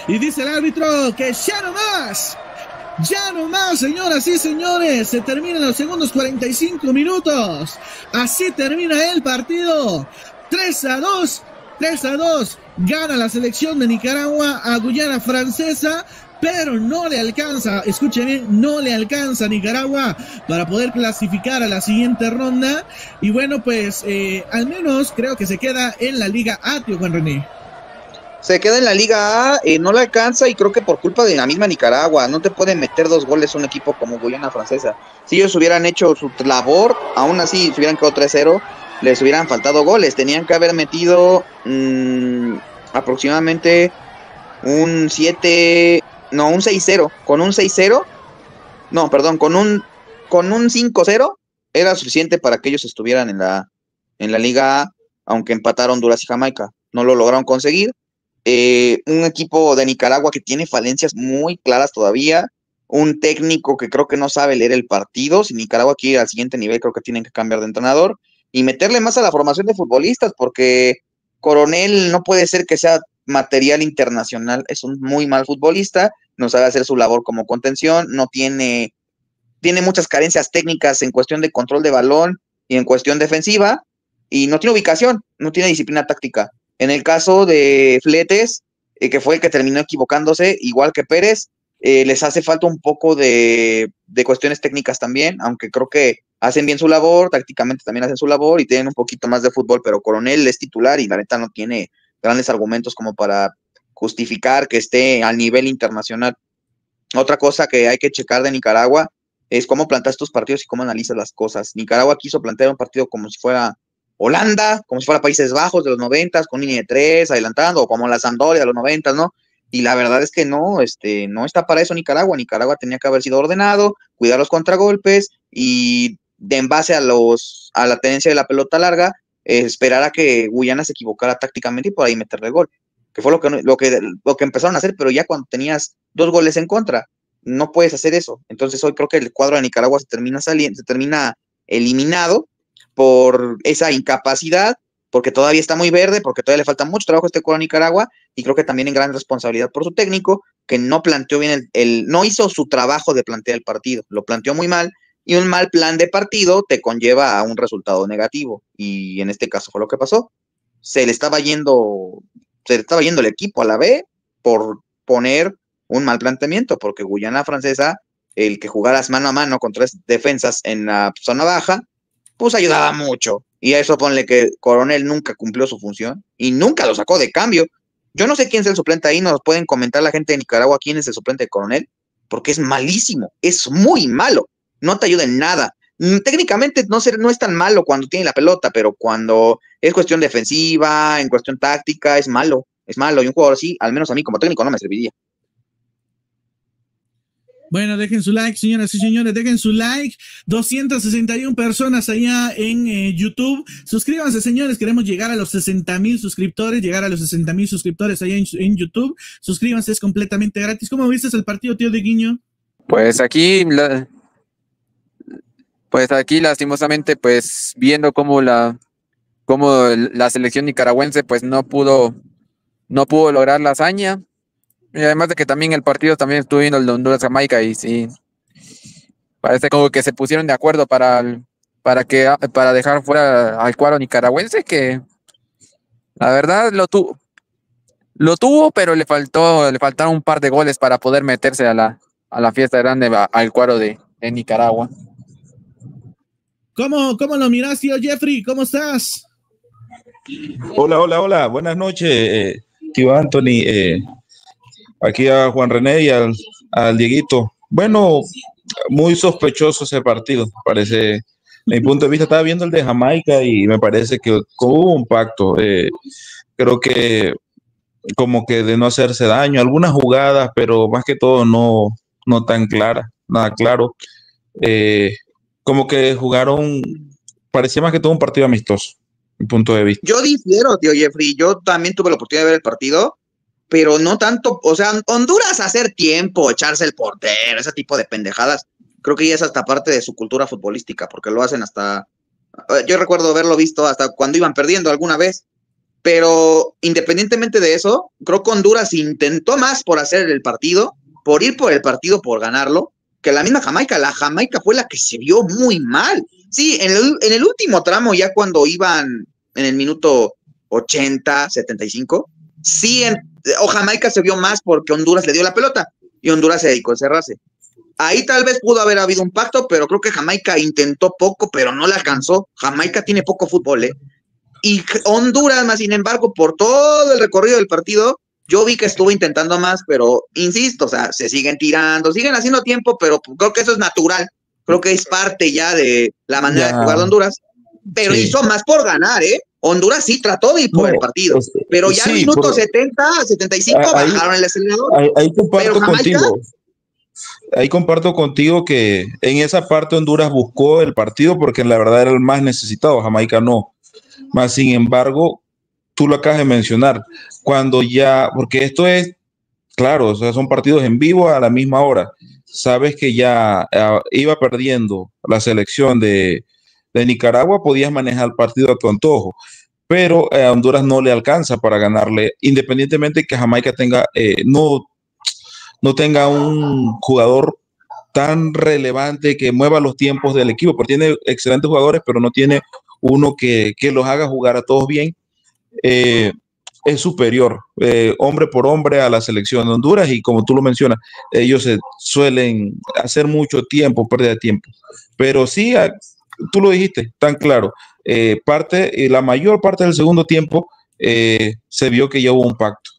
Y dice el árbitro que ya no más, señoras y señores, se terminan los segundos 45 minutos. Así termina el partido. 3-2, gana la selección de Nicaragua a Guyana Francesa, pero no le alcanza, escuchen bien, no le alcanza a Nicaragua para poder clasificar a la siguiente ronda. Y bueno, pues al menos creo que se queda en la Liga A, tío Juan René. Se queda en la Liga A, no le alcanza, y creo que por culpa de la misma Nicaragua. No te pueden meter 2 goles un equipo como Guyana Francesa. Si ellos hubieran hecho su labor, aún así, si hubieran quedado 3-0, les hubieran faltado goles. Tenían que haber metido aproximadamente un 6-0. Con un 6-0, no, perdón, con un 5-0 era suficiente para que ellos estuvieran en la Liga A, aunque empataron Honduras y Jamaica. No lo lograron conseguir. Un equipo de Nicaragua que tiene falencias muy claras todavía, un técnico que creo que no sabe leer el partido. Si Nicaragua quiere ir al siguiente nivel, creo que tienen que cambiar de entrenador y meterle más a la formación de futbolistas, porque Coronel no puede ser que sea material internacional, es un muy mal futbolista, no sabe hacer su labor como contención, tiene muchas carencias técnicas en cuestión de control de balón y en cuestión defensiva, y no tiene ubicación, no tiene disciplina táctica. En el caso de Fletes, que fue el que terminó equivocándose, igual que Pérez, les hace falta un poco de cuestiones técnicas también, aunque creo que hacen bien su labor, tácticamente también hacen su labor y tienen un poquito más de fútbol, pero Coronel es titular y la neta no tiene grandes argumentos como para justificar que esté al nivel internacional. Otra cosa que hay que checar de Nicaragua es cómo planteas tus partidos y cómo analizas las cosas. Nicaragua quiso plantear un partido como si fuera Holanda, como si fuera Países Bajos de los 90, con línea de 3, adelantando, o como la Sampdoria de los 90, ¿no? Y la verdad es que no está para eso Nicaragua. Nicaragua tenía que haber sido ordenado, cuidar los contragolpes y en base a la tenencia de la pelota larga, esperar a que Guyana se equivocara tácticamente y por ahí meterle gol, que fue lo que empezaron a hacer, pero ya cuando tenías 2 goles en contra, no puedes hacer eso. Entonces hoy creo que el cuadro de Nicaragua se termina eliminado por esa incapacidad, porque todavía está muy verde, porque todavía le falta mucho trabajo a este cuadro de Nicaragua, y creo que también en gran responsabilidad por su técnico, que no planteó bien no hizo su trabajo de plantear el partido, lo planteó muy mal, y un mal plan de partido te conlleva a un resultado negativo, y en este caso fue lo que pasó. Se le estaba yendo el equipo a la B por poner un mal planteamiento, porque Guyana Francesa, el que jugaras mano a mano con 3 defensas en la zona baja, pues ayudaba mucho. Y a eso ponle que Coronel nunca cumplió su función y nunca lo sacó de cambio. Yo no sé quién es el suplente ahí, nos pueden comentar la gente de Nicaragua quién es el suplente de Coronel, porque es malísimo, es muy malo, no te ayuda en nada. Técnicamente no es tan malo cuando tiene la pelota, pero cuando es cuestión defensiva, en cuestión táctica, es malo, y un jugador así, al menos a mí como técnico, no me serviría. Bueno, dejen su like, señoras y señores, dejen su like. 261 personas allá en YouTube. Suscríbanse, señores, queremos llegar a los 60,000 suscriptores, allá en YouTube. Suscríbanse, es completamente gratis. ¿Cómo viste el partido, tío de Guiño? Pues aquí lastimosamente, pues viendo cómo la selección nicaragüense pues no pudo lograr la hazaña. Y además de que también el partido también estuvo viendo el de Honduras-Jamaica y sí, parece como que se pusieron de acuerdo para dejar fuera al cuadro nicaragüense, que la verdad lo tuvo, pero le faltaron un par de goles para poder meterse a la fiesta grande al cuadro de Nicaragua. ¿Cómo lo miras, tío Jeffrey? ¿Cómo estás? Hola, buenas noches, tío Anthony, aquí a Juan René y al Dieguito. Bueno, muy sospechoso ese partido, parece. De mi punto de vista, estaba viendo el de Jamaica y me parece que hubo un pacto. Creo que como que de no hacerse daño, algunas jugadas, pero más que todo no tan claras, nada claro. Como que jugaron, parecía más que todo un partido amistoso, mi punto de vista. Yo difiero, tío Jeffrey, yo también tuve la oportunidad de ver el partido, pero no tanto, o sea, Honduras hacer tiempo, echarse el portero, ese tipo de pendejadas, creo que ya es hasta parte de su cultura futbolística, porque lo hacen hasta, yo recuerdo haberlo visto hasta cuando iban perdiendo alguna vez, Pero independientemente de eso, creo que Honduras intentó más por hacer el partido, por ir por el partido, por ganarlo, que la misma Jamaica. La Jamaica fue la que se vio muy mal. Sí, en el último tramo, ya cuando iban en el minuto 80, 75, sí, Jamaica se vio más porque Honduras le dio la pelota y Honduras se dedicó a encerrarse. Ahí tal vez pudo haber habido un pacto, pero creo que Jamaica intentó poco, pero no le alcanzó. Jamaica tiene poco fútbol, ¿eh? Y Honduras, más sin embargo, por todo el recorrido del partido, yo vi que estuvo intentando más, pero insisto, o sea, se siguen tirando, siguen haciendo tiempo, pero creo que eso es natural. Creo que es parte ya de la manera de jugar de Honduras, pero hizo más por ganar, ¿eh? Honduras sí trató de ir por el partido, pero ya al minuto 70, 75 bajaron el acelerador. Ahí comparto contigo. Ahí comparto contigo que en esa parte Honduras buscó el partido porque la verdad era el más necesitado, Jamaica no. Más sin embargo, tú lo acabas de mencionar, cuando ya, porque esto es, claro, o sea, son partidos en vivo a la misma hora, sabes que ya iba perdiendo la selección de Nicaragua, podías manejar el partido a tu antojo, pero a Honduras no le alcanza para ganarle, independientemente que Jamaica tenga, no tenga un jugador tan relevante que mueva los tiempos del equipo, porque tiene excelentes jugadores, pero no tiene uno que los haga jugar a todos bien. Es superior, hombre por hombre, a la selección de Honduras, y como tú lo mencionas, ellos se suelen hacer mucho tiempo, pérdida de tiempo, pero sí, tú lo dijiste tan claro, la mayor parte del segundo tiempo se vio que ya hubo un pacto.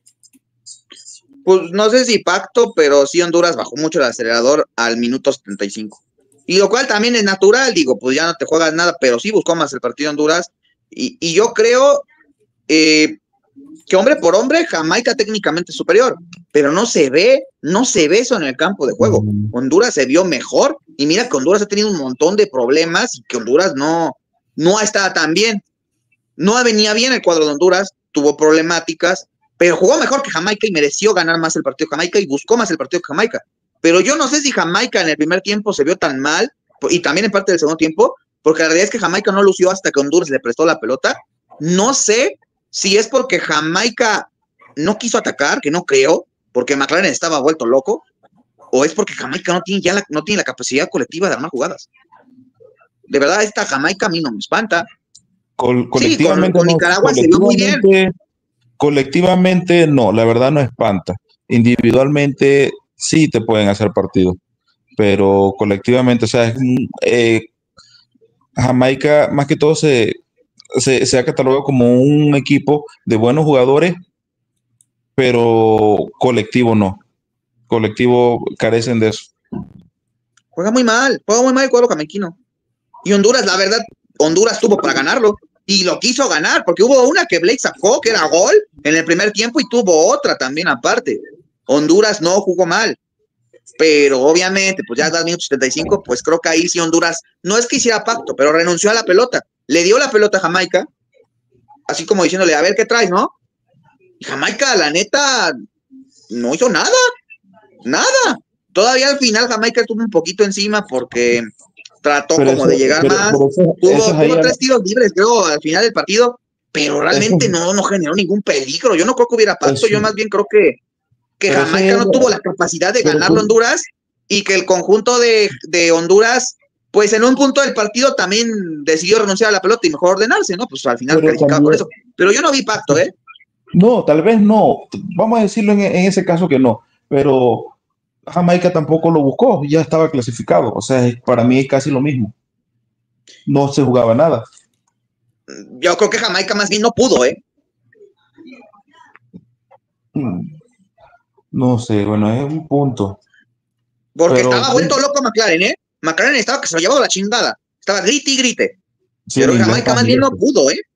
Pues no sé si pacto, pero sí Honduras bajó mucho el acelerador al minuto 75. Y lo cual también es natural, digo, pues ya no te juegas nada, pero sí buscó más el partido Honduras. Y yo creo que hombre por hombre, Jamaica técnicamente es superior, pero no se ve eso en el campo de juego. Honduras se vio mejor, y mira que Honduras ha tenido un montón de problemas y que Honduras no estaba tan bien. No venía bien el cuadro de Honduras, tuvo problemáticas, pero jugó mejor que Jamaica y mereció ganar más el partido de Jamaica y buscó más el partido que Jamaica. Pero yo no sé si Jamaica en el primer tiempo se vio tan mal, y también en parte del segundo tiempo, porque la realidad es que Jamaica no lució hasta que Honduras le prestó la pelota. No sé si es porque Jamaica no quiso atacar, que no creo, porque McLaren estaba vuelto loco, o es porque Jamaica no tiene la capacidad colectiva de armar jugadas. De verdad, esta Jamaica a mí no me espanta. Colectivamente con Nicaragua se vio muy bien. Colectivamente no, la verdad no espanta. Individualmente sí te pueden hacer partido, pero colectivamente, o sea, Jamaica más que todo se ha catalogado como un equipo de buenos jugadores, pero colectivo no. Colectivo carecen de eso. Juega muy mal el cuadro jamaiquino. Y Honduras, la verdad, Honduras tuvo para ganarlo. Y lo quiso ganar, porque hubo una que Blake sacó, que era gol en el primer tiempo, y tuvo otra también aparte. Honduras no jugó mal, pero obviamente, pues ya al minuto 75, pues creo que ahí sí Honduras, no es que hiciera pacto, pero renunció a la pelota. Le dio la pelota a Jamaica, así como diciéndole, a ver qué traes, ¿no? Y Jamaica, la neta, no hizo nada. Todavía al final Jamaica tuvo un poquito encima porque trató de llegar más. Tuvo 3 tiros libres, creo, al final del partido, pero realmente no generó ningún peligro. Yo no creo que hubiera pacto, yo más bien creo que Jamaica no tuvo la capacidad de ganarlo a Honduras, y que el conjunto de Honduras, pues en un punto del partido también decidió renunciar a la pelota y mejor ordenarse, ¿no? Pues al final calificaba por eso. Pero yo no vi pacto, ¿eh? No, tal vez no. Vamos a decirlo en ese caso que no, pero Jamaica tampoco lo buscó, ya estaba clasificado. O sea, para mí es casi lo mismo. No se jugaba nada. Yo creo que Jamaica más bien no pudo, ¿eh? No sé, bueno, es un punto. Porque estaba vuelto loco McLaren, ¿eh? McLaren estaba que se lo llevaba la chingada. Estaba grite y grite. Sí, pero Jamaica más bien no pudo, ¿eh?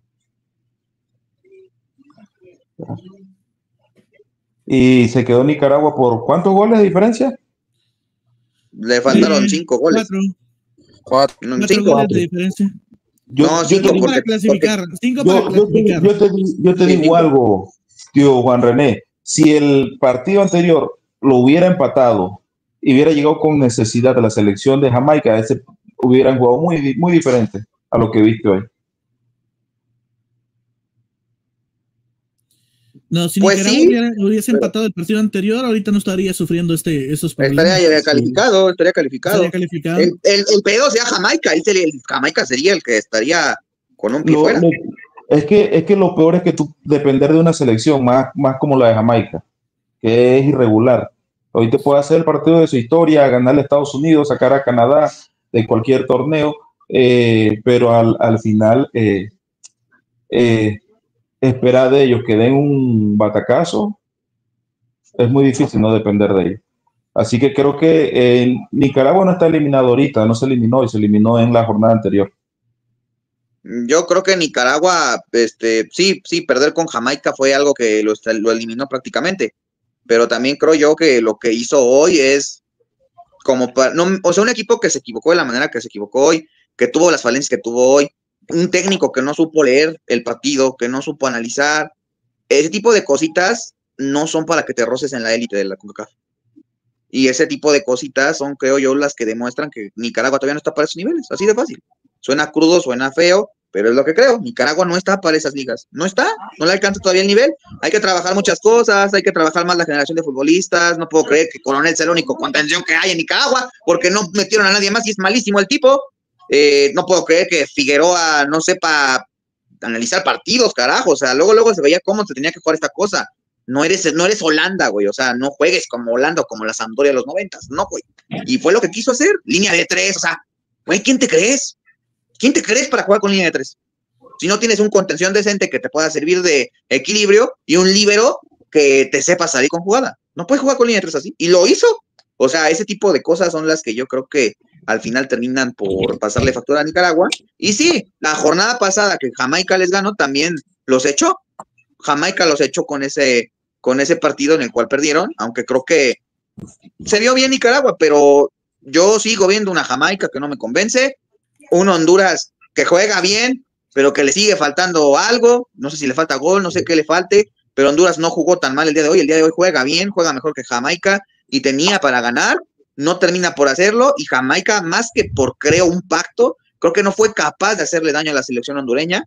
Y se quedó Nicaragua por ¿cuántos goles de diferencia? Le faltaron 5 goles. 4 goles de diferencia. Yo te digo algo, tío Juan René. Si el partido anterior lo hubiera empatado y hubiera llegado con necesidad de la selección de Jamaica, hubieran jugado muy, muy diferente a lo que viste hoy. No, si Pues Nicaragua sí, hubiese empatado el partido anterior, ahorita no estaría sufriendo esos problemas. estaría calificado, estaría calificado. Estaría calificado. El pedo sea Jamaica, Jamaica sería el que estaría con un pie Lo- fuera. lo- es que lo peor es que tú depender de una selección más como la de Jamaica, que es irregular. Hoy te puede hacer el partido de su historia, ganarle a Estados Unidos, sacar a Canadá de cualquier torneo, pero al final eh, esperar de ellos que den un batacazo es muy difícil no depender de ellos. Así que creo que Nicaragua no está eliminado ahorita, no se eliminó y se eliminó en la jornada anterior. Yo creo que Nicaragua, sí, perder con Jamaica fue algo que lo eliminó prácticamente, pero también creo yo que lo que hizo hoy es como o sea, un equipo que se equivocó de la manera que se equivocó hoy, que tuvo las falencias que tuvo hoy, un técnico que no supo leer el partido, que no supo analizar, ese tipo de cositas no son para que te roces en la élite de la CONCACAF. Y ese tipo de cositas son, creo yo, las que demuestran que Nicaragua todavía no está para esos niveles, así de fácil. Suena crudo, suena feo, pero es lo que creo. Nicaragua no está para esas ligas. No está, no le alcanza todavía el nivel. Hay que trabajar muchas cosas, hay que trabajar más la generación de futbolistas. No puedo creer que Coronel sea el único contención que hay en Nicaragua, porque no metieron a nadie más y es malísimo el tipo. No puedo creer que Figueroa no sepa analizar partidos, carajo. O sea, luego se veía cómo se tenía que jugar esta cosa. No eres Holanda, güey, o sea, no juegues como Holanda o como la Sampdoria de los 90, no, güey. Y fue lo que quiso hacer, línea de 3, o sea, güey, ¿quién te crees? ¿Quién te crees para jugar con línea de 3? Si no tienes un contención decente que te pueda servir de equilibrio y un líbero que te sepa salir con jugada. No puedes jugar con línea de 3 así. Y lo hizo. O sea, ese tipo de cosas son las que yo creo que al final terminan por pasarle factura a Nicaragua. Y sí, la jornada pasada que Jamaica les ganó también los echó. Jamaica los echó con ese partido en el cual perdieron, aunque creo que se vio bien Nicaragua, pero yo sigo viendo una Jamaica que no me convence, un Honduras que juega bien, pero que le sigue faltando algo, no sé si le falta gol, no sé qué le falte, pero Honduras no jugó tan mal el día de hoy juega bien, juega mejor que Jamaica y tenía para ganar, no termina por hacerlo y Jamaica más que por creo un pacto, creo que no fue capaz de hacerle daño a la selección hondureña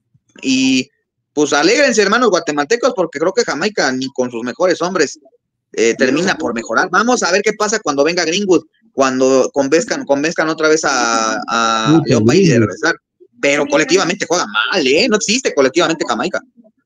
y pues alégrense hermanos guatemaltecos porque creo que Jamaica ni con sus mejores hombres termina por mejorar. Vamos a ver qué pasa cuando venga Greenwood, cuando convenzcan otra vez a Leo Bailey de regresar. Pero colectivamente juega mal, no existe colectivamente Jamaica.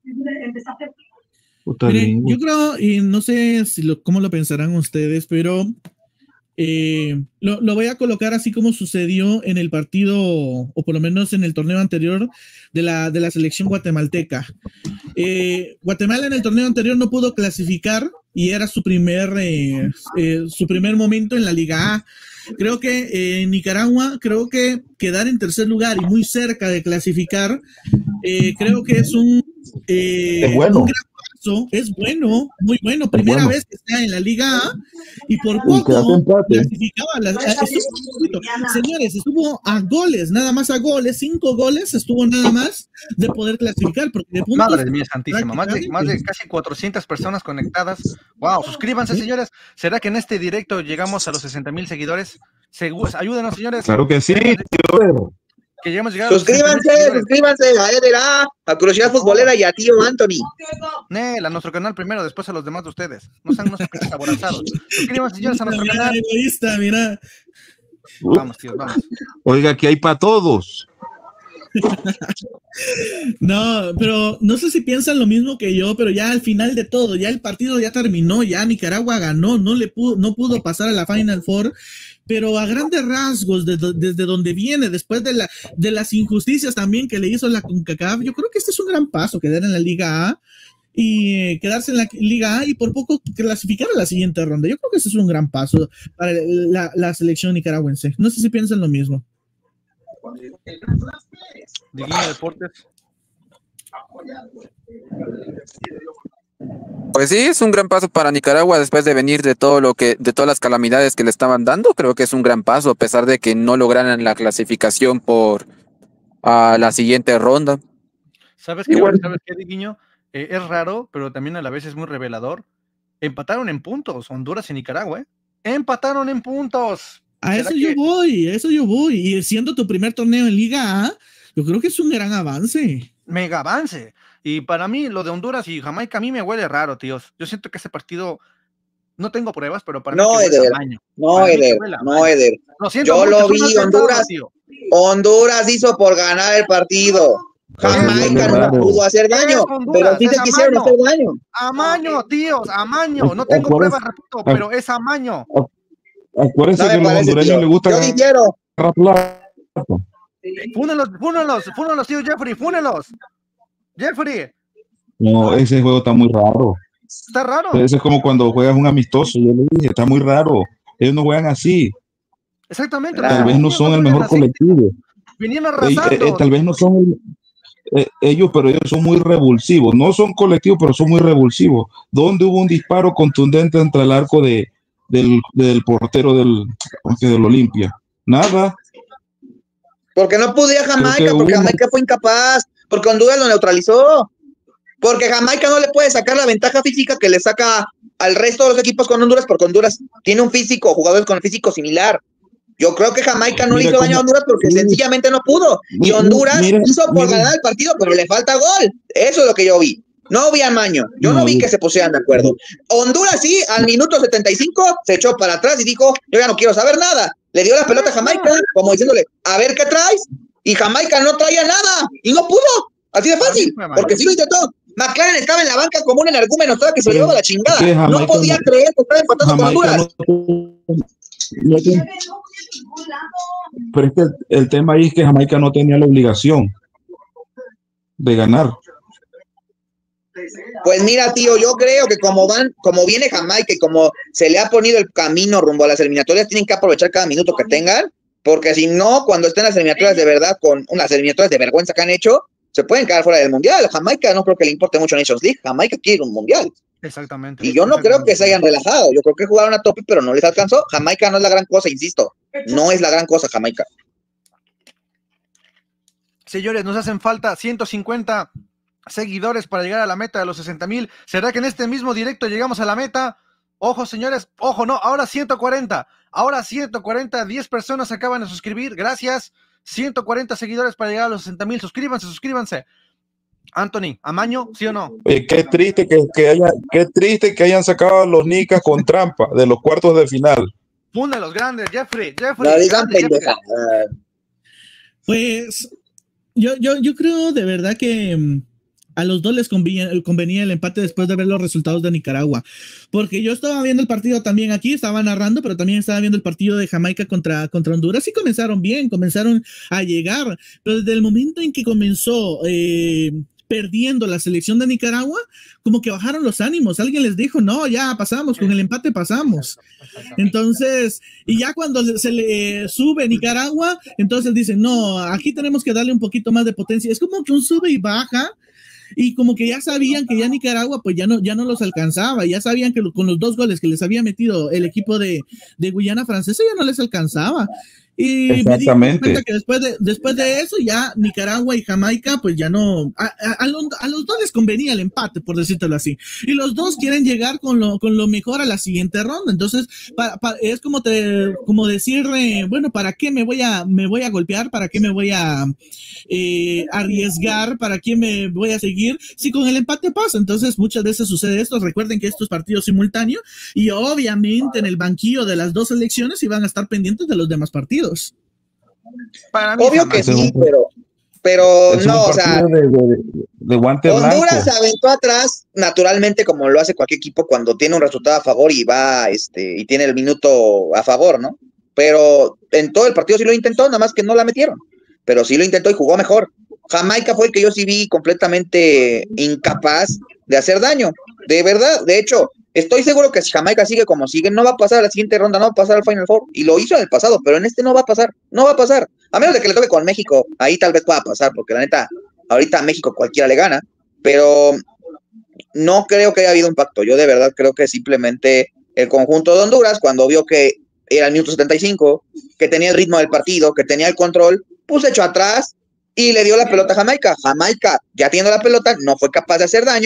Miren, yo creo, y no sé cómo lo pensarán ustedes, pero lo voy a colocar así como sucedió en el partido, o por lo menos en el torneo anterior de la selección guatemalteca. Guatemala en el torneo anterior no pudo clasificar y era su primer momento en la Liga A. Creo que Nicaragua, creo que quedar en tercer lugar y muy cerca de clasificar, creo que es es bueno. un gran paso, es bueno, muy bueno, primera vez que está en la Liga A y por poco clasificaba. Señores, estuvo a goles, nada más a goles, 5 goles estuvo nada más de poder clasificar, porque de puntos, madre mía santísima, más de casi 400 personas conectadas. Wow, suscríbanse, señores. ¿Será que en este directo llegamos a los 60,000 seguidores? Ayúdenos, señores. Claro que sí. Que lleguemos a llegar suscríbanse a Edera, a Curiosidad Futbolera y a tío Anthony. Nel, a nuestro canal primero, después a los demás de ustedes. No sean aborazados. Suscríbanse, señores, a nuestro canal. Egoísta, mira. Vamos, tío, vamos. Oiga, que hay para todos. No, pero no sé si piensan lo mismo que yo, pero ya al final de todo, ya el partido ya terminó, ya Nicaragua ganó, no pudo pasar a la Final Four, pero a grandes rasgos, desde donde viene, después de las injusticias también que le hizo la CONCACAF, yo creo que este es un gran paso, quedar en la Liga A y quedarse en la Liga A y por poco clasificar a la siguiente ronda. Yo creo que ese es un gran paso para la selección nicaragüense. No sé si piensan lo mismo. Diguinho Deportes. Pues sí, es un gran paso para Nicaragua después de venir de todas las calamidades que le estaban dando. Creo que es un gran paso, a pesar de que no lograran la clasificación por la siguiente ronda. ¿Sabes qué, Diguinho? Es raro, pero también a la vez es muy revelador. Empataron en puntos, Honduras y Nicaragua, Empataron en puntos. A eso yo voy. Y siendo tu primer torneo en Liga A, yo creo que es un gran avance. Mega avance. Y para mí, lo de Honduras y Jamaica a mí me huele raro, tíos. Yo siento que ese partido, no tengo pruebas, pero para mí Eder, Eder. Yo lo vi, Honduras hizo por ganar el partido. Jamaica no pudo hacer daño, pero sí se quisieron hacer daño. Amaño, tíos, amaño. No tengo pruebas, repito, pero es amaño. Acuérdense que a los hondureños les gusta. Yo difiero. Fúnelos, tío Jeffrey, fúnelos. Jeffrey. No, ese juego está muy raro. Está raro. Eso es como cuando juegas un amistoso, yo le dije, está muy raro. Ellos no juegan así. Exactamente. Tal vez no son el mejor colectivo. Venían arrasando. Tal vez no son ellos, pero ellos son muy revulsivos. No son colectivos, pero son muy revulsivos. ¿Dónde hubo un disparo contundente entre el arco del portero del Olimpia? Nada. Porque no podía Jamaica, porque Jamaica fue incapaz, porque Honduras lo neutralizó, porque Jamaica no le puede sacar la ventaja física que le saca al resto de los equipos con Honduras, porque Honduras tiene un físico, jugadores con el físico similar. Yo creo que Jamaica no le hizo daño a Honduras porque sencillamente no pudo. Y Honduras hizo por ganar el partido, pero le falta gol. Eso es lo que yo vi. No vi amaño. Yo no vi que se pusieran de acuerdo. Honduras sí, al minuto 75 se echó para atrás y dijo, yo ya no quiero saber nada. Le dio la pelota a Jamaica, como diciéndole, a ver qué traes. Y Jamaica no traía nada. Y no pudo. Así de fácil. Porque sí lo intentó. McLaren estaba en la banca como un energúmeno, estaba que se lo llevó de la chingada. No podía creer que estaba empatando con Honduras. Pero es que el tema ahí es que Jamaica no tenía la obligación de ganar. Pues mira, tío, yo creo que como viene Jamaica y como se le ha ponido el camino rumbo a las eliminatorias, tienen que aprovechar cada minuto que tengan, porque si no, cuando estén las eliminatorias de verdad, con unas eliminatorias de vergüenza que han hecho, se pueden quedar fuera del mundial. Jamaica no creo que le importe mucho a Nations League. Jamaica quiere un mundial. Exactamente. Y yo no creo que se hayan relajado. Yo creo que jugaron a tope, pero no les alcanzó. Jamaica no es la gran cosa, insisto. No es la gran cosa, Jamaica. Señores, nos hacen falta 150 seguidores para llegar a la meta de los 60,000. ¿Será que en este mismo directo llegamos a la meta? Ojo, señores, ojo, no, ahora 140. Ahora 140, 10 personas acaban de suscribir. Gracias. 140 seguidores para llegar a los 60,000. Suscríbanse. Anthony, ¿amaño, sí o no? Qué triste que hayan sacado a los Nicas con trampa de los cuartos de final. Pune los grandes, Jeffrey. No digan pendeja. Pues yo creo de verdad que a los dos les convenía el empate después de ver los resultados de Nicaragua, porque yo estaba viendo el partido también aquí, estaba narrando, pero también estaba viendo el partido de Jamaica contra Honduras y comenzaron bien, comenzaron a llegar, pero desde el momento en que comenzó perdiendo la selección de Nicaragua, como que bajaron los ánimos, alguien les dijo, no, ya pasamos, con el empate pasamos. Entonces, y ya cuando se le sube Nicaragua, entonces dicen, no, aquí tenemos que darle un poquito más de potencia, es como que un sube y baja. Y como que ya sabían que ya Nicaragua pues ya no los alcanzaba, ya sabían que con los 2 goles que les había metido el equipo de Guyana Francesa ya no les alcanzaba. Y exactamente. Me di cuenta que después de eso ya Nicaragua y Jamaica pues ya no, a los dos les convenía el empate, por decírtelo así, y los dos quieren llegar con lo mejor a la siguiente ronda. Entonces es como decir, bueno, ¿para qué me voy a golpear? ¿Para qué me voy a arriesgar? ¿Para qué me voy a seguir? Si con el empate pasa. Entonces muchas veces sucede esto. Recuerden que estos partidos simultáneos y obviamente en el banquillo de las dos selecciones iban a estar pendientes de los demás partidos. Para mí, obvio que sí, pero no, o sea, de guante Honduras blanco. se aventó atrás naturalmente como lo hace cualquier equipo cuando tiene un resultado a favor y va y tiene el minuto a favor, ¿no? Pero en todo el partido sí lo intentó, nada más que no la metieron, pero sí lo intentó y jugó mejor. Jamaica fue el que yo sí vi completamente incapaz de hacer daño, de verdad. De hecho, estoy seguro que si Jamaica sigue como sigue, no va a pasar a la siguiente ronda, no va a pasar al Final Four, y lo hizo en el pasado, pero en este no va a pasar, a menos de que le toque con México, ahí tal vez pueda pasar, porque la neta, ahorita a México cualquiera le gana, pero no creo que haya habido un pacto. Yo de verdad creo que simplemente el conjunto de Honduras, cuando vio que era el minuto 75, que tenía el ritmo del partido, que tenía el control, pues echó atrás y le dio la pelota a Jamaica. Jamaica, ya teniendo la pelota, no fue capaz de hacer daño,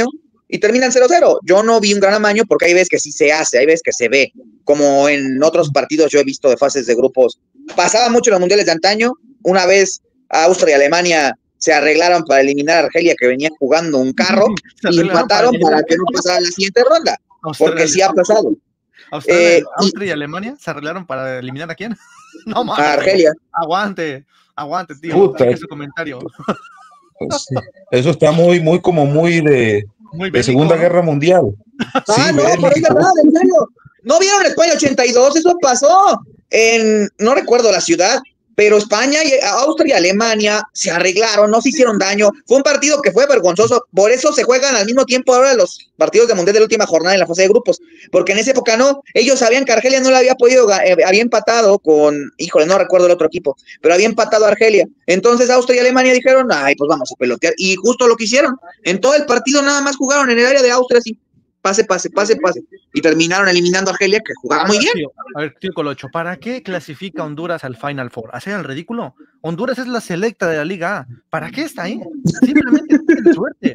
y terminan 0-0. Yo no vi un gran amaño porque hay veces que sí se hace, hay veces que se ve, como en otros partidos yo he visto de fases de grupos. Pasaba mucho en los mundiales de antaño, una vez Austria y Alemania se arreglaron para eliminar a Argelia, que venía jugando un carro, y empataron para que no pasara la siguiente ronda, porque sí ha pasado. Austria y Alemania se arreglaron para eliminar ¿a quién? No mames. A Argelia. Aguante, tío. Puta. Ese comentario. Sí. Eso está muy de Segunda Guerra Mundial. Sí, no, pero es verdad, en serio. ¿No vieron España 82? Eso pasó no recuerdo la ciudad, pero España, Austria y Alemania se arreglaron, no se hicieron daño. Fue un partido que fue vergonzoso. Por eso se juegan al mismo tiempo ahora los partidos de Mundial de la última jornada en la fase de grupos, porque en esa época no. Ellos sabían que Argelia no le había podido, había empatado con, híjole, no recuerdo el otro equipo, pero había empatado a Argelia. Entonces Austria y Alemania dijeron, ay, pues vamos a pelotear. Y justo lo que hicieron. En todo el partido nada más jugaron en el área de Austria, así. Pase. Y terminaron eliminando a Argelia, que jugaba muy bien. A ver, tío Colocho, ¿para qué clasifica Honduras al Final Four? ¿Hacer el ridículo? Honduras es la selecta de la Liga A. ¿Para qué está ahí? Simplemente tiene suerte.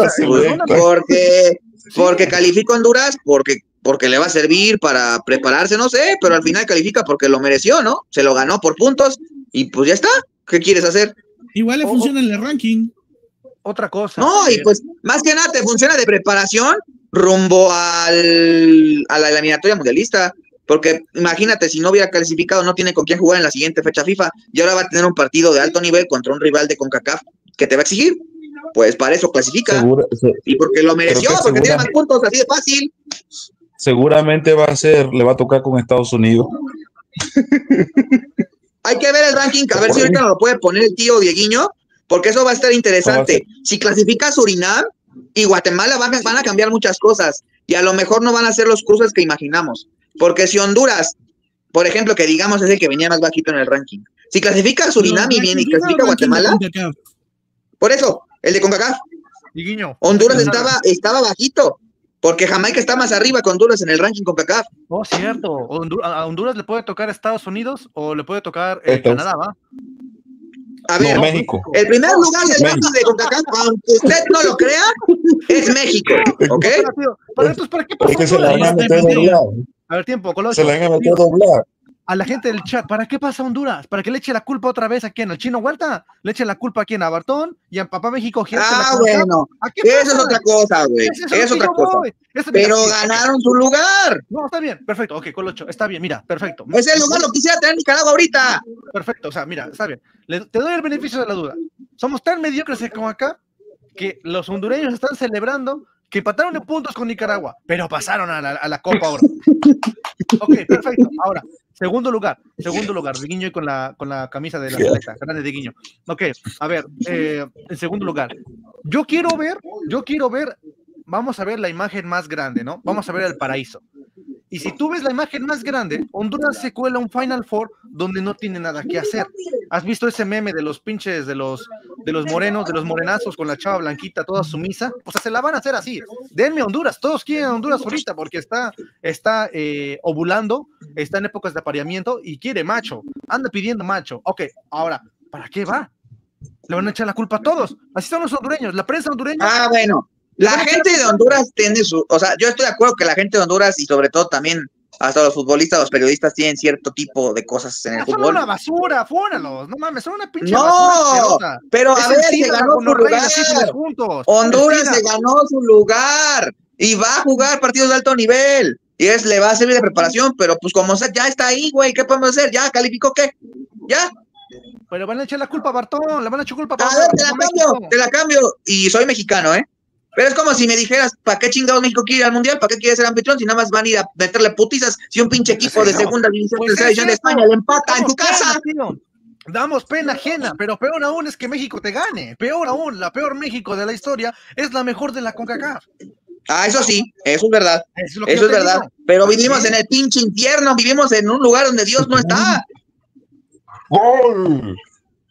Porque califica Honduras, porque le va a servir para prepararse, no sé, pero al final califica porque lo mereció, ¿no? Se lo ganó por puntos y pues ya está. ¿Qué quieres hacer? Igual le funciona en el ranking. Otra cosa. No, y pues más que nada te funciona de preparación rumbo a la eliminatoria mundialista, porque imagínate, si no hubiera clasificado, no tiene con quién jugar en la siguiente fecha FIFA, y ahora va a tener un partido de alto nivel contra un rival de CONCACAF que te va a exigir, pues para eso clasifica, y porque lo mereció, porque tiene más puntos, así de fácil. Seguramente le va a tocar con Estados Unidos. Hay que ver el ranking, a ver si ahorita lo puede poner el tío Dieguiño, porque eso va a estar interesante. Si clasifica Surinam y Guatemala van a cambiar muchas cosas, y a lo mejor no van a ser los cruces que imaginamos, porque si Honduras, por ejemplo, que digamos es el que venía más bajito en el ranking, si clasifica Surinam y viene y clasifica Guatemala, por eso, el de CONCACAF, Honduras estaba bajito, porque Jamaica está más arriba que Honduras en el ranking CONCACAF. Oh, cierto. ¿A Honduras le puede tocar Estados Unidos o le puede tocar Canadá, va? A ver, no, México. El primer lugar del ranking de CONCACAF, aunque usted no lo crea, es México, ¿ok? Entonces, ¿para qué pasó? Porque se la van a meter doblado. A ver, tiempo, Colocho. Se la van a meter doblado. A la gente del chat, ¿para qué pasa Honduras? ¿Para que le eche la culpa otra vez a quién? ¿Al Chino Huerta? ¿Le eche la culpa a quién? ¿A Bartón? ¿Y a Papá México? Bueno, eso es otra cosa, güey. Es otra cosa. Pero ganaron su lugar. No, está bien, perfecto. Ok, Colocho, está bien, mira, perfecto. Ese lugar lo quisiera tener Nicaragua ahorita. Perfecto, o sea, mira, está bien. Te doy el beneficio de la duda. Somos tan mediocres como acá que los hondureños están celebrando que empataron en puntos con Nicaragua, pero pasaron a la Copa ahora. Ok, perfecto. Ahora, segundo lugar, Dieguiño con la camisa de la selecta, grande Dieguiño. Ok, a ver, en segundo lugar, yo quiero ver, vamos a ver la imagen más grande, ¿no? Vamos a ver el paraíso. Y si tú ves la imagen más grande, Honduras se cuela un Final Four donde no tiene nada que hacer. ¿Has visto ese meme de los pinches, de los morenos, de los morenazos con la chava blanquita toda sumisa? O sea, se la van a hacer así. Denme Honduras, todos quieren Honduras ahorita porque está ovulando, está en épocas de apareamiento y quiere macho, anda pidiendo macho. Ok, ahora, ¿para qué va? Le van a echar la culpa a todos. Así son los hondureños, la prensa hondureña. Ah, bueno. La gente de Honduras tiene o sea, yo estoy de acuerdo que la gente de Honduras y sobre todo también hasta los futbolistas, los periodistas tienen cierto tipo de cosas en el fútbol. Son una basura, fúnalos, no mames, son una pinche basura. No, pero a ver, se ganó su lugar. Honduras se ganó su lugar y va a jugar partidos de alto nivel y le va a servir de preparación, pero pues como ya está ahí, güey, ¿qué podemos hacer? ¿Ya calificó qué? ¿Ya? Pero van a echar la culpa a Bartón, le van a echar culpa a Bartón. Te la cambio y soy mexicano, ¿eh? Pero es como si me dijeras, ¿para qué chingados México quiere ir al Mundial? ¿Para qué quiere ser anfitrión? Si nada más van a ir a meterle putizas si un pinche equipo de segunda división, tercera división de España le empata en tu casa. Damos pena ajena, pero peor aún es que México te gane. Peor aún, la peor México de la historia es la mejor de la CONCACAF. Ah, eso sí, eso es verdad. Eso es verdad. Pero vivimos en el pinche infierno, vivimos en un lugar donde Dios no está. ¡Gol!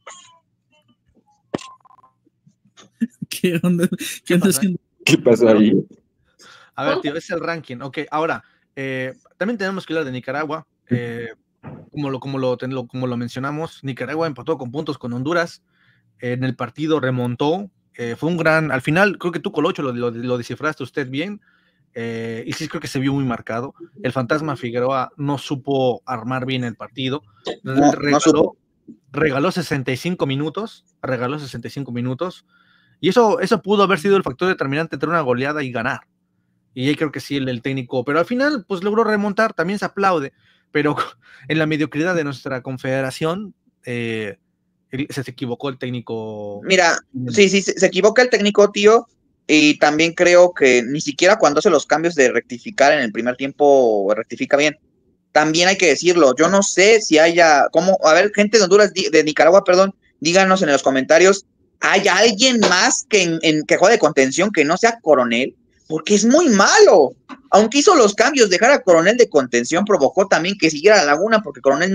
¿Qué onda? ¿Qué pasó ahí? A ver, tío, es el ranking. Ok, ahora, también tenemos que hablar de Nicaragua. Como lo mencionamos, Nicaragua empató con puntos con Honduras. En el partido remontó Fue un gran, al final, creo que tú, Colocho, lo descifraste usted bien, y sí creo que se vio muy marcado. El Fantasma Figueroa no supo armar bien el partido, No supo. regaló 65 minutos, y eso pudo haber sido el factor determinante entre una goleada y ganar. Y ahí creo que sí, el técnico, pero al final pues logró remontar, también se aplaude, pero en la mediocridad de nuestra confederación se equivocó el técnico. Mira, sí, se equivoca el técnico, tío, y también creo que ni siquiera cuando hace los cambios de rectificar en el primer tiempo rectifica bien. También hay que decirlo, yo no sé si haya, a ver, gente de Honduras, de Nicaragua, perdón, díganos en los comentarios, ¿hay alguien más que juegue de contención que no sea Coronel? Porque es muy malo. Aunque hizo los cambios, dejar a Coronel de contención provocó también que siguiera la Laguna, porque Coronel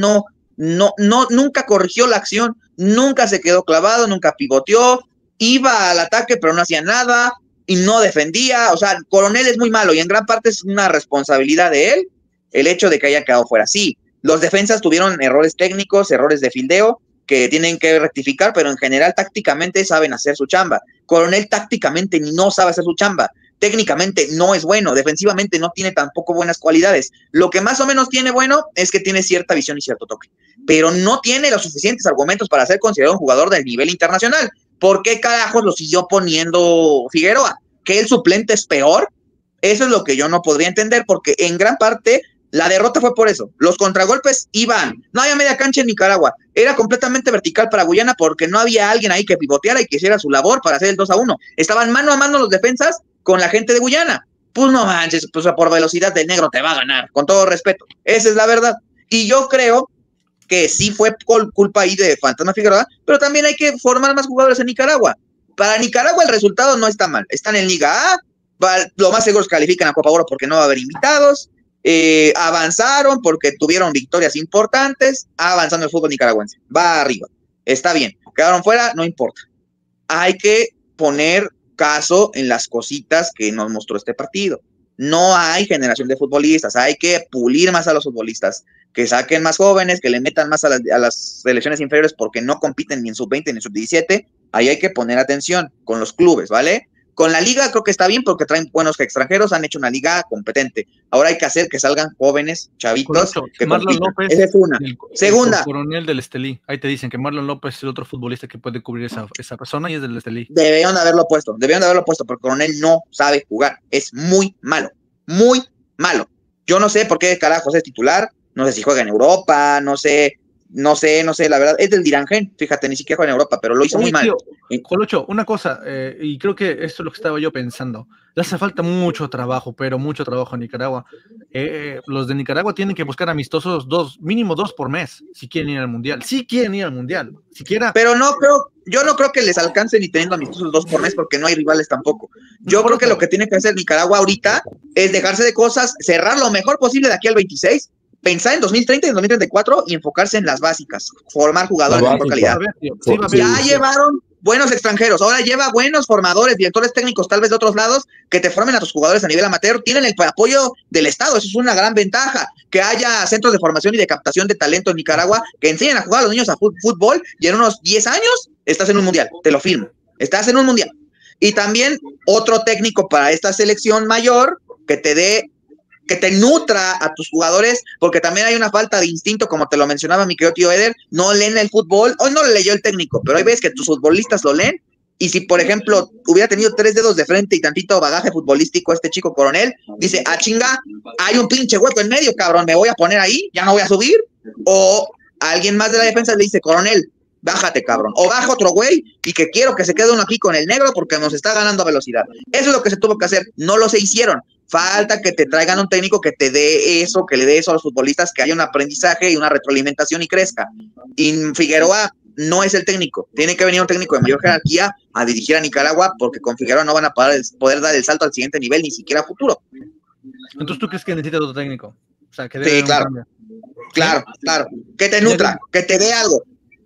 nunca corrigió la acción, nunca se quedó clavado, nunca pivoteó, iba al ataque pero no hacía nada y no defendía. O sea, Coronel es muy malo y en gran parte es una responsabilidad de él el hecho de que haya quedado fuera. Sí, los defensas tuvieron errores técnicos, errores de fildeo que tienen que rectificar, pero en general tácticamente saben hacer su chamba. Coronel tácticamente no sabe hacer su chamba. Técnicamente no es bueno, defensivamente no tiene tampoco buenas cualidades. Lo que más o menos tiene bueno es que tiene cierta visión y cierto toque, pero no tiene los suficientes argumentos para ser considerado un jugador del nivel internacional. ¿Por qué carajos lo siguió poniendo Figueroa? ¿Que el suplente es peor? Eso es lo que yo no podría entender, porque en gran parte la derrota fue por eso. Los contragolpes iban, no había media cancha en Nicaragua, era completamente vertical para Guyana porque no había alguien ahí que pivoteara y que hiciera su labor para hacer el 2-1. Estaban mano a mano los defensas con la gente de Guyana. Pues no manches, pues por velocidad del negro te va a ganar, con todo respeto. Esa es la verdad. Y yo creo que sí fue culpa ahí de Fantasma Figueroa, pero también hay que formar más jugadores en Nicaragua. Para Nicaragua el resultado no está mal. Están en Liga A, lo más seguro es que califican a Copa Oro porque no va a haber invitados. Avanzaron porque tuvieron victorias importantes, avanzando el fútbol nicaragüense. Va arriba, está bien. Quedaron fuera, no importa. Hay que poner caso en las cositas que nos mostró este partido. No hay generación de futbolistas, hay que pulir más a los futbolistas, que saquen más jóvenes, que le metan más a las selecciones inferiores porque no compiten ni en sub-20 ni en sub-17. Ahí hay que poner atención con los clubes, ¿vale? Con la liga creo que está bien porque traen buenos extranjeros, han hecho una liga competente. Ahora hay que hacer que salgan jóvenes, chavitos, que Marlon López, esa es una. Segunda. El coronel del Estelí. Ahí te dicen que Marlon López es el otro futbolista que puede cubrir esa persona y es del Estelí. Debieron de haberlo puesto, porque Coronel no sabe jugar. Es muy malo, muy malo. Yo no sé por qué carajos es titular, no sé si juega en Europa, no sé, la verdad, es del Dirangen, fíjate, ni siquiera juega en Europa, pero lo hizo muy mal. Colocho, una cosa, y creo que esto es lo que estaba yo pensando, le hace falta mucho trabajo, pero mucho trabajo en Nicaragua. Los de Nicaragua tienen que buscar amistosos mínimo dos por mes, si quieren ir al Mundial, siquiera. Pero yo no creo que les alcance ni teniendo amistosos 2 por mes, porque no hay rivales tampoco. Yo creo que lo que tiene que hacer Nicaragua ahorita es dejarse de cosas, cerrar lo mejor posible de aquí al 26, pensar en 2030 y en 2034 y enfocarse en las básicas, formar jugadores de mejor calidad. Ya llevaron buenos extranjeros, ahora lleva buenos formadores, directores técnicos tal vez de otros lados, que te formen a tus jugadores a nivel amateur, tienen el apoyo del Estado, eso es una gran ventaja, que haya centros de formación y de captación de talento en Nicaragua, que enseñen a jugar a los niños a fútbol, y en unos 10 años estás en un mundial, te lo firmo, estás en un mundial. Y también otro técnico para esta selección mayor, que te nutra a tus jugadores, porque también hay una falta de instinto, como te lo mencionaba mi querido tío Eder, no leen el fútbol, hoy no lo leyó el técnico, pero hay veces que tus futbolistas lo leen, y si por ejemplo hubiera tenido 3 dedos de frente y tantito bagaje futbolístico este chico Coronel, dice, chinga, hay un pinche hueco en medio, cabrón, me voy a poner ahí, ya no voy a subir, o alguien más de la defensa le dice, Coronel, bájate, cabrón, o baja otro güey, y que quiero que se quede uno aquí con el negro porque nos está ganando a velocidad. Eso es lo que se tuvo que hacer, no lo se hicieron. Falta que te traigan un técnico que te dé eso, que le dé eso a los futbolistas, que haya un aprendizaje y una retroalimentación y crezca. Y Figueroa no es el técnico, tiene que venir un técnico de mayor jerarquía a dirigir a Nicaragua, porque con Figueroa no van a poder dar el salto al siguiente nivel, ni siquiera a futuro. Entonces, ¿tú crees que necesita otro técnico? O sea, que sí, claro, que te nutra, que te dé algo.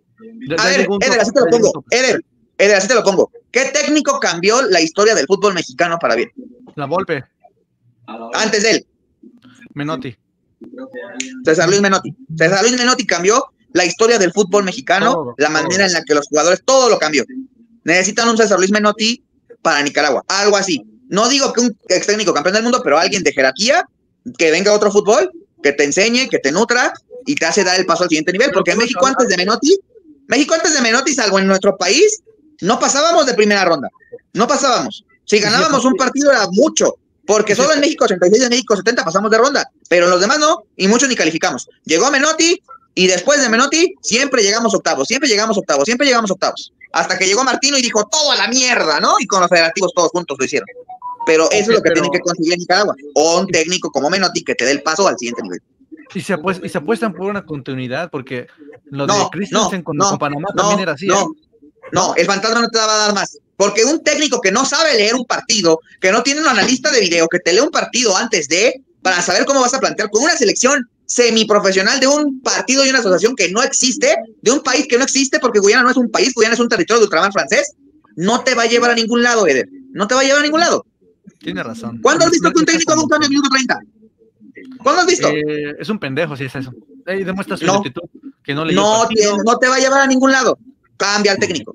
A ver, Eder, así te lo pongo. Eder, así te lo pongo. ¿Qué técnico cambió la historia del fútbol mexicano para bien? La Volpe. Antes de él. Menotti. César Luis Menotti cambió la historia del fútbol mexicano, la manera en la que los jugadores, todo lo cambió. necesitan un César Luis Menotti para Nicaragua, algo así. No digo que un ex técnico campeón del mundo, pero alguien de jerarquía que venga a otro fútbol, que te enseñe, que te nutra y te hace dar el paso al siguiente nivel, porque México antes de Menotti, salvo en nuestro país, no pasábamos de primera ronda, no pasábamos. Si ganábamos un partido era mucho, porque solo en México 86 y en México 70 pasamos de ronda, pero en los demás no, y muchos ni calificamos. Llegó Menotti, y después de Menotti, siempre llegamos octavos, hasta que llegó Martino y dijo, todo a la mierda, ¿no? Y con los federativos todos juntos lo hicieron. Pero eso es lo que tienen que conseguir en Nicaragua, o un técnico como Menotti que te dé el paso al siguiente nivel. Y se apuestan por una continuidad, porque lo de Christensen con Panamá también era así. No, el fantasma no te va a dar más. Porque un técnico que no sabe leer un partido, que no tiene un analista de video, que te lee un partido antes para saber cómo vas a plantear con una selección semiprofesional de un partido y una asociación que no existe, de un país que no existe, porque Guyana no es un país, Guyana es un territorio de ultramar francés, no te va a llevar a ningún lado, Eder. No te va a llevar a ningún lado. Tiene razón. ¿Cuándo has visto que un técnico haga un cambio en minuto 30? ¿Cuándo has visto? Es un pendejo si es eso. Demuestra su actitud, que no te va a llevar a ningún lado. Cambia al técnico.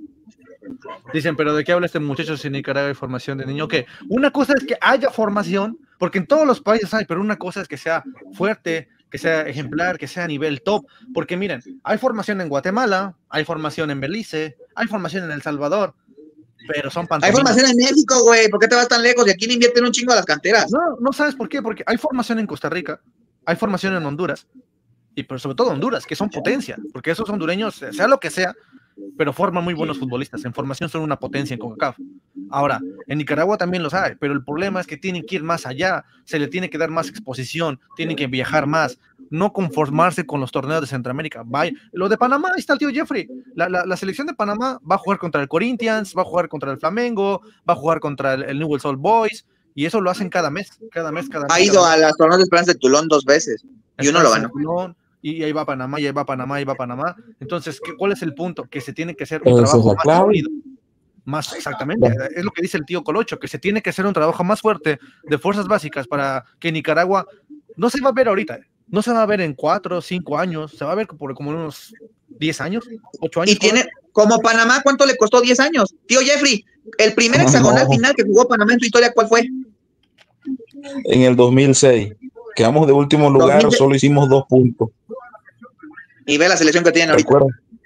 Dicen, pero ¿de qué habla este muchacho si en Nicaragua hay formación de niño? Que una cosa es que haya formación, porque en todos los países hay, pero una cosa es que sea fuerte, que sea ejemplar, que sea a nivel top, porque miren, hay formación en Guatemala, hay formación en Belice, hay formación en El Salvador, pero son pantomimas. Hay formación en México, güey, ¿por qué te vas tan lejos? Y aquí le invierten un chingo a las canteras. No sabes por qué, porque hay formación en Costa Rica, hay formación en Honduras, y pero sobre todo Honduras, que son potencia, porque esos hondureños, sea lo que sea, pero forman muy buenos futbolistas, en formación son una potencia en CONCACAF. Ahora, en Nicaragua también los hay, pero el problema es que tienen que ir más allá, se le tiene que dar más exposición, tienen que viajar más, no conformarse con los torneos de Centroamérica. Vaya. Lo de Panamá, ahí está el tío Jeffrey, la selección de Panamá va a jugar contra el Corinthians, va a jugar contra el Flamengo, va a jugar contra el Newell's Old Boys, y eso lo hacen cada mes. Ha ido a las torneos de Esperanza de Tulón 2 veces, y uno lo ganó. Y ahí va Panamá, y ahí va Panamá, y ahí va Panamá. Entonces, ¿cuál es el punto? Que se tiene que hacer un trabajo más sólido. Más exactamente, es lo que dice el tío Colocho, que se tiene que hacer un trabajo más fuerte de fuerzas básicas para que Nicaragua no se va a ver ahorita, no se va a ver en 4 o 5 años, se va a ver por como unos 10 años, 8 años. Y tiene, como Panamá, ¿cuánto le costó 10 años? Tío Jeffrey, el primer hexagonal final que jugó Panamá en su historia, ¿cuál fue? En el 2006. Quedamos de último lugar, 2006. Solo hicimos 2 puntos. Y ve la selección que tienen ahorita.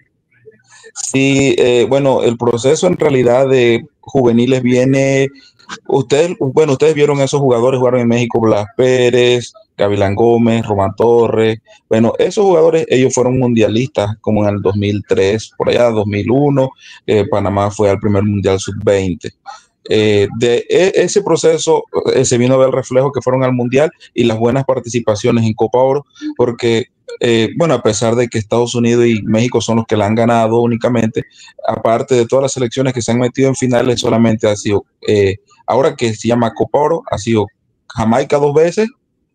Sí, bueno, el proceso en realidad de juveniles viene, ustedes vieron esos jugadores, jugaron en México, Blas Pérez, Gavilán Gómez, Román Torres, bueno, esos jugadores, ellos fueron mundialistas como en el 2003, por allá 2001, Panamá fue al primer mundial sub-20. Ese proceso se vino a ver el reflejo que fueron al mundial y las buenas participaciones en Copa Oro, porque bueno, a pesar de que Estados Unidos y México son los que la han ganado únicamente, aparte de todas las selecciones que se han metido en finales, solamente ha sido, ahora que se llama Copa Oro, ha sido Jamaica 2 veces,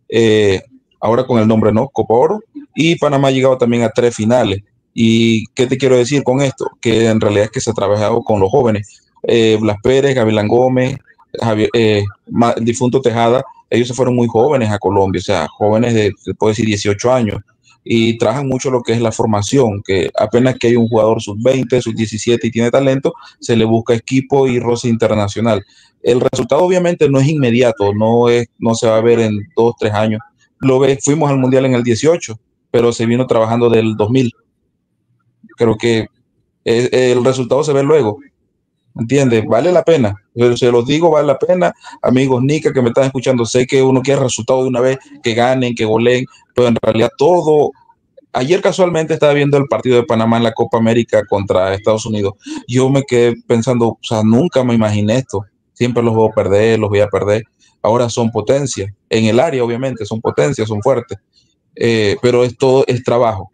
ahora con el nombre Copa Oro, y Panamá ha llegado también a 3 finales. ¿Y qué te quiero decir con esto? Que en realidad es que se ha trabajado con los jóvenes. Blas Pérez, Gavilán Gómez, el difunto Tejada, ellos se fueron muy jóvenes a Colombia, o sea, jóvenes de, se puede decir, 18 años, y trabajan mucho lo que es la formación, que apenas que hay un jugador sub-20, sub-17 y tiene talento, se le busca equipo y roce internacional. El resultado obviamente no es inmediato, no se va a ver en 2, 3 años. Fuimos al Mundial en el 18, pero se vino trabajando del 2000. Creo que el resultado se ve luego. ¿Entiendes? Vale la pena, se los digo, vale la pena, amigos Nica que me están escuchando, sé que uno quiere resultado de una vez, que ganen, que goleen, pero en realidad ayer casualmente estaba viendo el partido de Panamá en la Copa América contra Estados Unidos, yo me quedé pensando, o sea, nunca me imaginé esto, siempre los voy a perder, ahora son potencias, en el área obviamente, son potencias, son fuertes, pero esto es trabajo,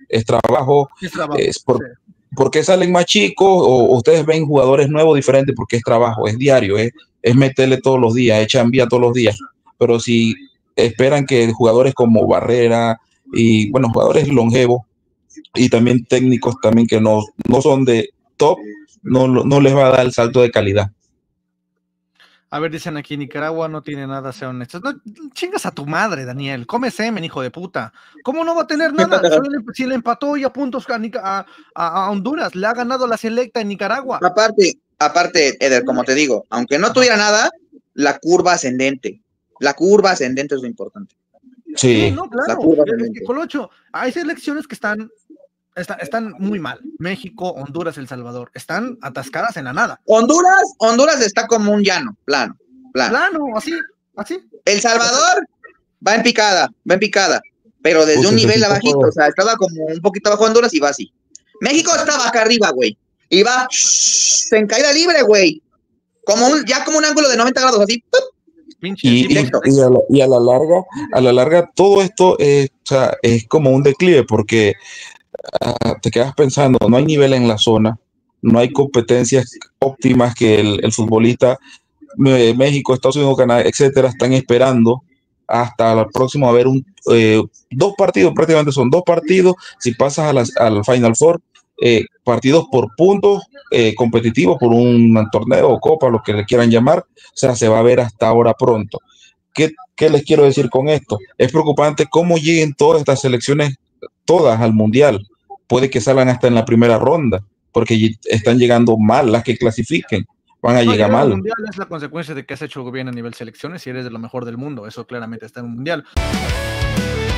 ¿por qué salen más chicos? O ustedes ven jugadores nuevos diferentes, porque es trabajo, es diario, es meterle todos los días, es chambear todos los días. Pero si esperan que jugadores como Barrera y, bueno, jugadores longevos y también técnicos también que no son de top, no les va a dar el salto de calidad. A ver, dicen aquí, Nicaragua no tiene nada, sean honestos. No, chingas a tu madre, Daniel. Come semen, hijo de puta. ¿Cómo no va a tener nada? Si le empató y a puntos a Honduras, le ha ganado la selecta en Nicaragua. Aparte, aparte, Eder, como te digo, aunque no tuviera nada, la curva ascendente es lo importante. Sí, Sí, no, La claro. curva Es que, ascendente. Colocho, hay selecciones que están muy mal. México, Honduras, El Salvador. Están atascadas en la nada. Honduras está como un llano, plano. Plano, así. El Salvador va en picada, pero desde puta, un ese nivel equipo abajito, juega. o sea, estaba como un poquito abajo de Honduras y va así. México estaba acá arriba, güey, y va en caída libre, güey, ya como un ángulo de 90 grados, así, ¡pup! Pinche Y, tipo y, Directo. y a la larga, todo esto o sea, es como un declive porque te quedas pensando, no hay nivel en la zona, no hay competencias óptimas que el futbolista México, Estados Unidos, Canadá, etcétera, están esperando hasta el próximo a ver dos partidos, prácticamente son dos partidos, si pasas al Final Four, partidos por puntos competitivos, por un torneo o copa, lo que le quieran llamar, o sea, se va a ver hasta ahora pronto. ¿Qué les quiero decir con esto? Es preocupante cómo lleguen todas estas selecciones, todas al Mundial. Puede que salgan hasta en la primera ronda, porque están llegando mal las que clasifiquen, van a No, llegar llegar al mal. mundial es la consecuencia de que has hecho bien a nivel selecciones y eres de lo mejor del mundo. Eso claramente está en un mundial.